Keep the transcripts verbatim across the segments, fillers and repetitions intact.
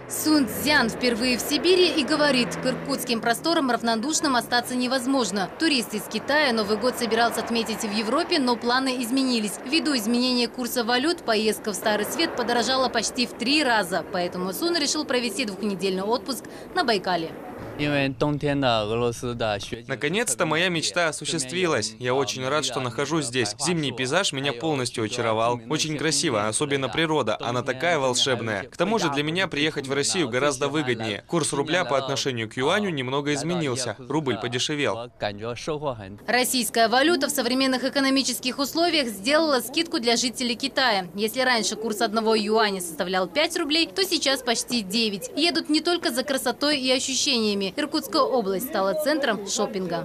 Сун Цзян впервые в Сибири и говорит, к иркутским просторам равнодушным остаться невозможно. Турист из Китая Новый год собирался отметить в Европе, но планы изменились. Ввиду изменения курса валют, поездка в Старый Свет подорожала почти в три раза. Поэтому Сун решил провести двухнедельный отпуск на Байкале. Наконец-то моя мечта осуществилась. Я очень рад, что нахожусь здесь. Зимний пейзаж меня полностью очаровал. Очень красиво, особенно природа. Она такая волшебная. К тому же для меня приехать в Россию гораздо выгоднее. Курс рубля по отношению к юаню немного изменился. Рубль подешевел. Российская валюта в современных экономических условиях сделала скидку для жителей Китая. Если раньше курс одного юаня составлял пять рублей, то сейчас почти девять. Едут не только за красотой и ощущениями. Иркутская область стала центром шопинга.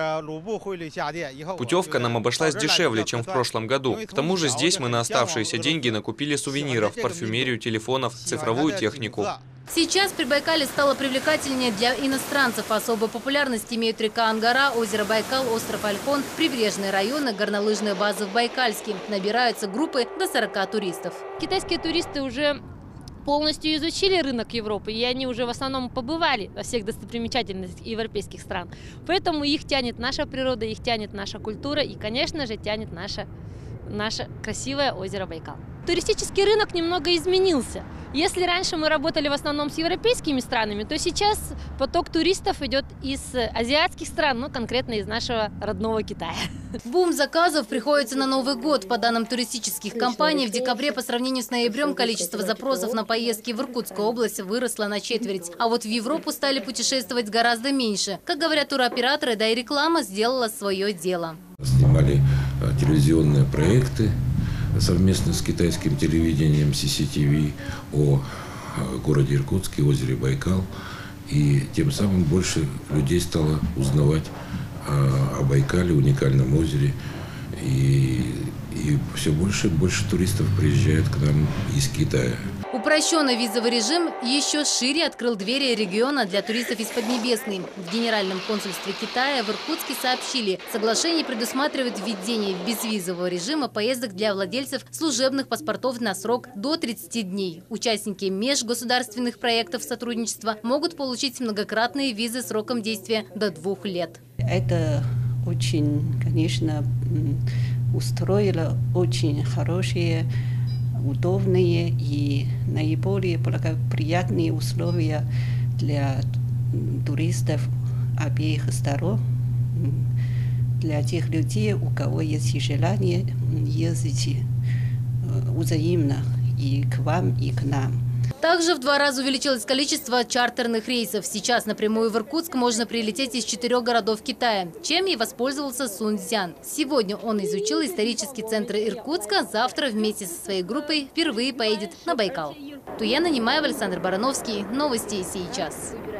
Путевка нам обошлась дешевле, чем в прошлом году. К тому же здесь мы на оставшиеся деньги накупили сувениров, парфюмерию, телефонов, цифровую технику. Сейчас Прибайкалье стало привлекательнее для иностранцев. Особую популярность имеют река Ангара, озеро Байкал, остров Ольхон, прибрежные районы, горнолыжные базы в Байкальске. Набираются группы до сорока туристов. Китайские туристы уже полностью изучили рынок Европы, и они уже в основном побывали во всех достопримечательностях европейских стран. Поэтому их тянет наша природа, их тянет наша культура и, конечно же, тянет наше, наше красивое озеро Байкал. Туристический рынок немного изменился. Если раньше мы работали в основном с европейскими странами, то сейчас поток туристов идет из азиатских стран, ну конкретно из нашего родного Китая. Бум заказов приходится на Новый год. По данным туристических компаний, в декабре по сравнению с ноябрем количество запросов на поездки в Иркутскую область выросло на четверть. А вот в Европу стали путешествовать гораздо меньше. Как говорят туроператоры, да и реклама сделала свое дело. Снимали телевизионные проекты совместно с китайским телевидением си си ти ви о городе Иркутске, озере Байкал. И тем самым больше людей стало узнавать о Байкале, уникальном озере. И, и все больше и больше туристов приезжают к нам из Китая. Упрощенный визовый режим еще шире открыл двери региона для туристов из Поднебесной. В Генеральном консульстве Китая в Иркутске сообщили, соглашение предусматривает введение безвизового режима поездок для владельцев служебных паспортов на срок до тридцати дней. Участники межгосударственных проектов сотрудничества могут получить многократные визы сроком действия до двух лет. Это очень, конечно, устроило очень хорошие, удобные и наиболее благоприятные условия для туристов обеих сторон, для тех людей, у кого есть желание ездить взаимно и к вам, и к нам. Также в два раза увеличилось количество чартерных рейсов. Сейчас напрямую в Иркутск можно прилететь из четырех городов Китая, чем и воспользовался Сун Цзян. Сегодня он изучил исторический центр Иркутска, завтра вместе со своей группой впервые поедет на Байкал. Туяна Немаева, Александр Барановский. Новости сейчас.